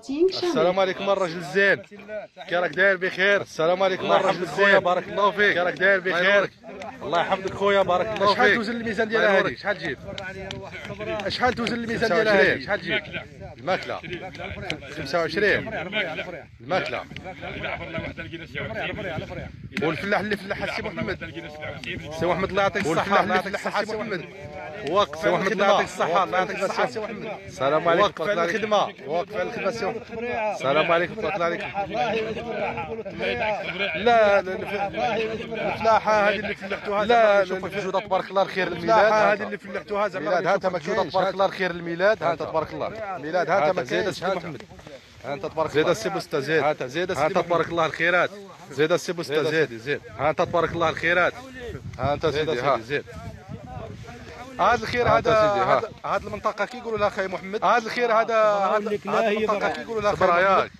السلام عليكم الراجل الزين، كي راك داير بخير؟ السلام عليكم الراجل الزين، بارك الله فيك، كي راك داير بخير؟ الله يحفظك خويا، بارك الله فيك. شحال توزن الميزان ديالها هذه؟ شحال تجيب؟ شحال توزن الميزان ديالها هذه؟ شحال تجيب؟ الماكله 25 الماكله. والفلاح اللي فلاح السي محمد، سي محمد الله يعطيك الصحه، الله يعطيك الصحه سي محمد. واقف على الخدمه، الله يعطيك الصحه، الله يعطيك الصحه سي محمد. السلام عليكم، واقف على الخدمه، واقف على الخدمه سي محمد. السلام عليكم ورحمه الله عليكم. لا الفلاحه هذه اللي فلحتوها، لا شوف الجوده تبارك الله الخير. الميلاد هذه اللي فلحتوها زعما، الميلاد ها انت ما كاينش، تبارك الله الخير. الميلاد ها انت تبارك الله، الميلاد ها انت ما كاينش. زيد محمد ها انت تبارك الله، زيد السي بوستا، زيد ها انت، زيد ها انت تبارك الله الخيرات، زيد السي بوستا، زيد ها انت تبارك الله الخيرات، ها انت سيدي، ها زيد. هذا الخير، هذا المنطقه كيقولوا لها خاي محمد، هذا الخير، هذا المنطقه كيقولوا لها صبر ياك،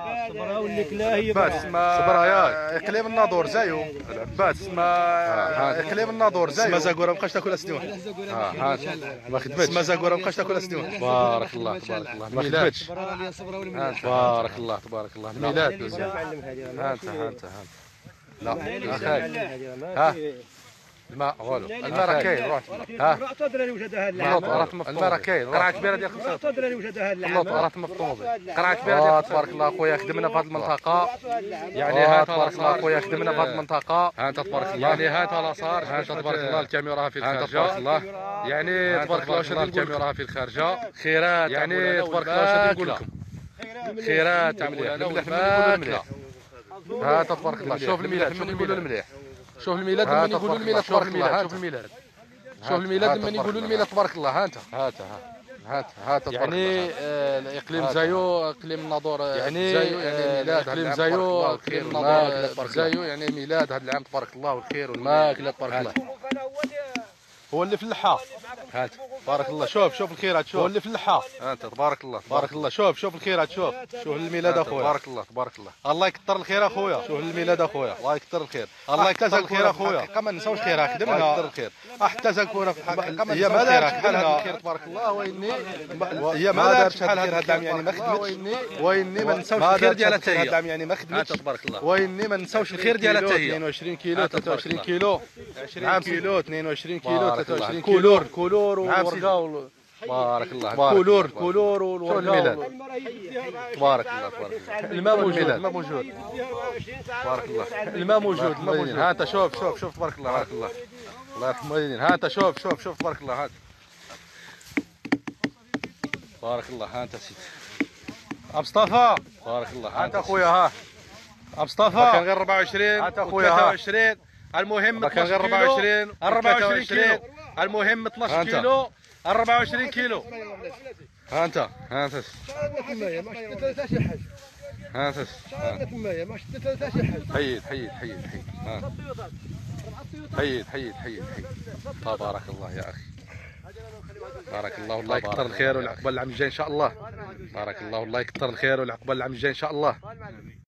بس ما صبر ياك. اقليم الناظور زايو بس ما اقليم الناظور زايو. زاكوره مابقاش تاكل اسنوح، ها ما خدمتش. زاكوره مابقاش تاكل اسنوح. بارك الله تبارك الله، ما خدمتش. تبارك الله تبارك الله. الميلاد ها انت لا ها الماء والو، الماء راه كاين، روح ها الماء راه كاين. قرعه كبيره ديال 5 راه تما في الطوموبيل، قرعه كبيره ديال تبارك الله خويا. خدمنا في هذه المنطقه يعني، ها تبارك الله خويا، خدمنا في هذه المنطقه، ها انت تبارك الله يعني، ها انت لاصار، ها انت تبارك الله الكاميرا في الخارجه، تبارك الله يعني، تبارك الله واش الكاميرا في الخارجه. خيرات يعني، تبارك الله واش نقول لكم، خيرات مليح مليح مليح. ها تبارك الله، شوف الميلاد، شوف الميلاد المليح، شوف الميلاد لما يقولوا الميلاد تبارك الله. شوف الميلاد، شوف الميلاد لما يقولوا الميلاد تبارك الله. ها انت ها تبارك الله يعني، اقليم زايو، اقليم الناظور يعني، زايو يعني ميلاد، اقليم زايو، اقليم الناظور زايو يعني ميلاد هذا العام تبارك الله والخير والماكله تبارك الله. هو اللي في اللحه، هات تبارك الله. شوف الخيرات، شوف هو اللي في اللحه، انت تبارك الله تبارك الله. شوف الخيرات، شوف الميلاد اخويا، تبارك الله تبارك الله. الله يكثر الخير اخويا، شوف الميلاد اخويا، الله يكثر الخير، الله يكثر الخير اخويا. ما نساوش خيرها، خدمنا الله يكثر الخير حتى تكون في الحقيقه. هي ما دارتش بحال هذا الخير تبارك الله، واني هي ما دارتش بحال هذا العام يعني، ما خدمتش، واني ما نساوش الخير ديالها حتى هي العام يعني، ما خدمتش تبارك الله، واني ما نساوش الخير ديالها حتى هي. 22 كيلو 23 كيلو 20 كيلو 22 كيلو 23 كيلو كولور والورقه، بارك الله كولور والورقه. تبارك الله تبارك الله. الماء موجود، الماء موجود، تبارك الله. الماء موجود، الماء موجود. ها انت شوف تبارك الله، تبارك الله. الله يرحم والدينا. ها انت شوف تبارك الله. ها تبارك الله. ها انت سيدي مصطفى، تبارك الله. ها انت اخويا، ها مصطفى كان غير 24 انت اخويا، 23 المهم كان غير 24 كيلو، المهم 12 كيلو 24 كيلو. ها انت ها انت حيد تبارك الله يا اخي، بارك الله. الله يكثر الخير والعقبال العام الجاي ان شاء الله، بارك الله. الله يكثر الخير والعقبال العام الجاي ان شاء الله.